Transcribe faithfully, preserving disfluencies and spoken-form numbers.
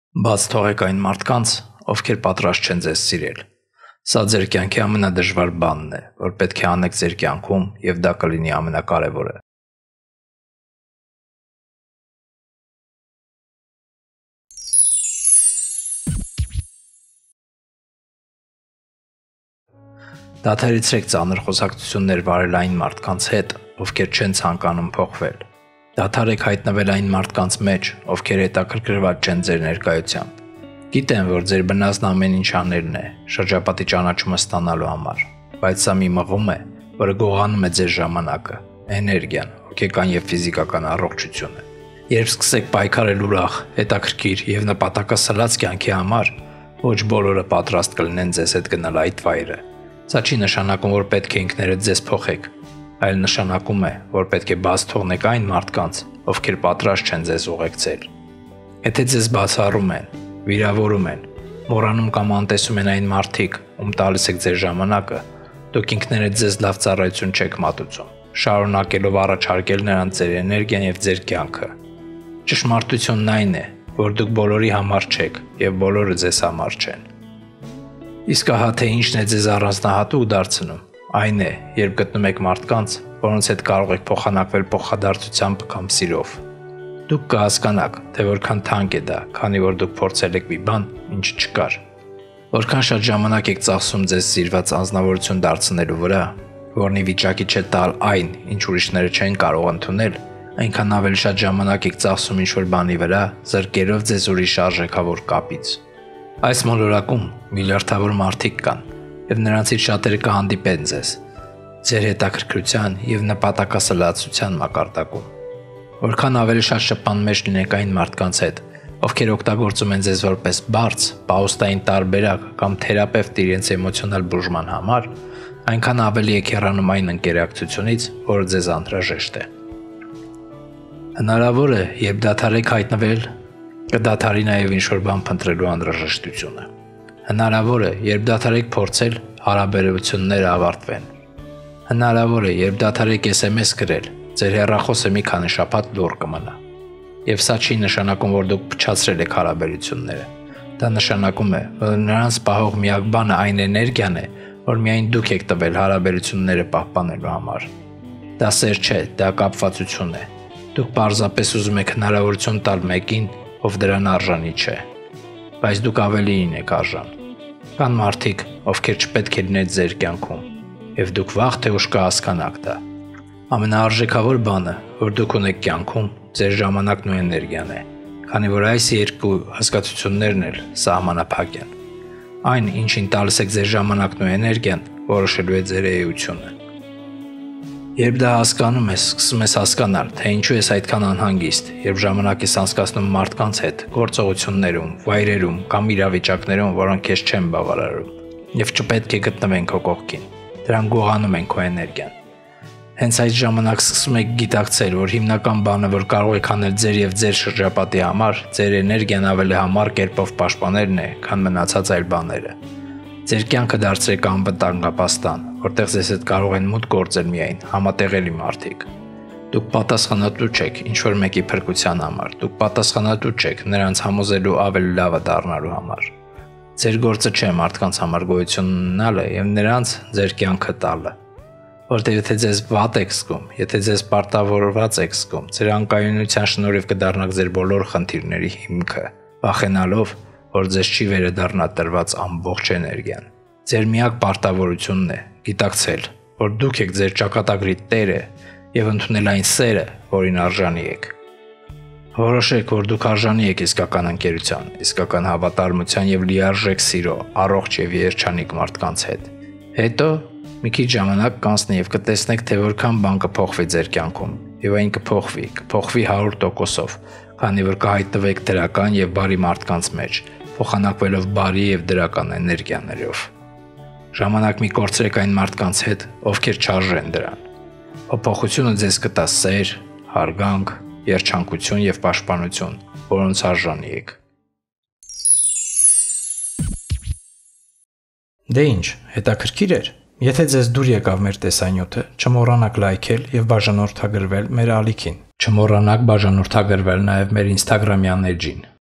Բաց թողեք այն մարդկանց, ովքեր պատրաստ չեն ձեզ սիրել։ Սա ձեր կյանքի ամենադժվար բանն է, որ պետք է անեք ձեր կյանքում, և դա կլինի ամենակարևորը։ Դադարեցրեք ծանր խոսակցություններ վարել այն մարդկանց հետ, ովքեր չեն ցանկանում փոխվել։ Դադարեք հայտնվել այն մարդկանց մեջ, ովքեր հետաքրքրված չեն ձեր ներկայությամբ։ Գիտեմ, որ ձեր բնածն ամեն ինչ անելն է, շրջապատի ճանաչումը ստանալու համար, բայց սա մի մղում է, որը գողանում է ձեր ժամանակը, էներգիան, հոգեկան և ֆիզիկական առողջությունը։ Երբ սկսեք պայքարել ուրախ, հետաքրքիր և նպատակասլաց կյանքի համար, ոչ բոլորը պատրաստ կլինեն ձեզ հետ գնալ այդ վայրը։ Սա չի նշանակում, որ պետք է ինքներդ ձեզ փոխեք, այլ նշանակում է, որ պետք է բաց թողնեք այն մարդկանց, ովքեր պատրաստ չեն ձեզ ուղեկցել։ Եթե ձեզ բացառում են, վիրավորում են, մոռանում կամ անտեսում են այն մարդիկ, ում տալիս եք ձեր ժամանակը, դուք ինքներդ ձեզ լավ ծառայություն չեք մատուցում, շարունակելով առաջարկել նրանց ձեր էներգիան և ձեր կյանքը։ Ճշմարտությունն այն է, որ դուք բոլորի համար չեք և բոլորը ձեզ համար չեն։ Իսկ ահա թե ինչն է ձեզ առանձնահատուկ դարձնում, այն է, երբ գտնում եք մարդկանց, որոնց հետ կարող եք փոխանակվել փոխադարձությամբ կամ սիրով։ Դուք կհասկանաք, թե որքան թանկ է դա, քանի որ դուք փորձել եք մի բան, ինչ չկար։ Որքան շատ ժամանակ եք ծախսում ձեզ սիրված անձնավորություն դարձնելու վրա, որն ի վիճակի չէ տալ այն, ինչ ուրիշները չեն կարող ընդունել, այնքան ավելի շատ ժամանակ եք ծախսում ինչ-որ բանի վրա, զրկելով ձեզ ուրիշ արժեքավոր կապից։ Այս մոլորակում միլիարդավոր մարդիկ կան, և նրանցից շատերը կհանդիպեն ձեզ, ձեր հետաքրքրության և նպատակասլացության մակարդակում։ Որքան ավելի շատ շփման մեջ լինեք այն մարդկանց հետ, ովքեր օգտագործում են ձեզ որպես բարձ, պահուստային տարբերակ կամ թերապևտ իրենց էմոցիոնալ բուժման համար, այնքան ավելի եք հեռանում այն ընկերակցությունից, որը ձեզ անհրաժեշտ է։ Հնարավոր է, երբ դադարեք հայտնվել, կդադարի նաև ինչ-որ բան փնտրելու անհրաժեշտությունը։ Հնարավոր է, երբ դադարեք փորձել, հարաբերությունները ավարտվեն։ Հնարավոր է, երբ դադարեք էս էմ էս գրել, ձեր հեռախոսը մի քանի շաբաթ լուռ կմնա։ Եվ սա չի նշանակում, որ դուք փչացրել եք հարաբերությունները։ Դա նշանակում է, որ նրանց պահող միակ բանը այն էներգիան է, որ միայն դուք եք տվել հարաբերությունները պահպանելու համար։ Դա սեր չէ, դա կապվածություն է։ Դուք պարզապես ուզում եք հնարավորություն տալ մեկին, ով դրան արժանի չէ։ Բայց դուք ավելիին եք արժան։ Կան մարդիկ, ովքեր չպետք է լինեն ձեր կյանքում, և դուք վաղ թե ուշ կհասկանաք դա։ Ամենաարժեքավոր բանը, որ դուք ունեք կյանքում, ձեր ժամանակն ու էներգիան է, քանի որ այս երկու հասկացություններն էլ սահմանափակ են։ Այն, ինչին տալիս եք ձեր ժամանակն ու էներգիան, որոշելու է ձեր էությունը։ Երբ դա հասկանում ես, սկսում ես հասկանալ, թե ինչու ես այդքան անհանգիստ, երբ ժամանակ ես անցկացնում մարդկանց հետ, գործողություններում, վայրերում կամ իրավիճակներում, որոնք քեզ չեն բավարարում, և չպետք է գտնվեն քո կողքին։ Դրանք գողանում են քո էներգիան։ Հենց այդ ժամանակ սկսում եք գիտակցել, որ հիմնական բանը, որ կարող եք անել ձեր և ձեր շրջապատի համար, ձեր էներգիան ավելի համառ կերպով պաշտպանելն է, քան մնացած այլ բաները։ Ձեր կյանքը դարձրեք անվտանգապաստան, որտեղ ձեզ հետ կարող են մուտք գործել միայն համատեղելի մարդիկ։ Դուք պատասխանատու չեք ինչ-որ մեկի փրկության համար, դուք պատասխանատու չեք նրանց համոզելու ավելի լավը դառնալու համար։ Ձեր գործը չէ մարդկանց համար գոյություն ունենալը և նրանց ձեր կյանքը տալը։ Որտեղ եթե ձեզ վատ եք զգում, եթե ձեզ պարտավորված եք զգում, ձեր անկայունության շնորհիվ կդառնաք ձեր բոլոր խնդիրների հիմքը, վախենալով, որ ձեզ չի վերադառնա տրված ամբողջ էներգիան։ Ձեր միակ պարտավորությունն է գիտակցել, որ դուք եք ձեր ճակատագրի տերը և ընդունել այն սերը, որին արժանի եք։ Որոշեք, որ դուք արժանի եք իսկական ընկերության, իսկական հավատարմության և լիարժեք սիրո, առողջ և երջանիկ մարդկանց հետ։ Հետո մի քիչ ժամանակ կանցնի և կտեսնեք, թե որքան բան կփոխվի ձեր կյանքում, և այն կփոխվի, կփոխվի հարյուր տոկոսով, քանի որ կհայտնվեք դրական և բարի մարդկանց մեջ, փոխանակվելով բարի և դրական էներգիաներով։ Ժամանակ մի կորցրեք այն մարդկանց հետ, ովքեր չարժեն դրան։ Փոփոխությունը ձեզ կտա սեր, հարգանք, երջանկություն և պաշտպանություն, որոնց արժանի եք։ Դե ինչ, հետաքրքիր էր։ Եթե ձեզ դուր եկավ մեր տեսանյութը, չմոռանաք լայքել և բաժանորդագրվել մեր ալիքին։ Չմոռանաք բաժանորդագրվել նաև մեր ինստագրամյան էջին։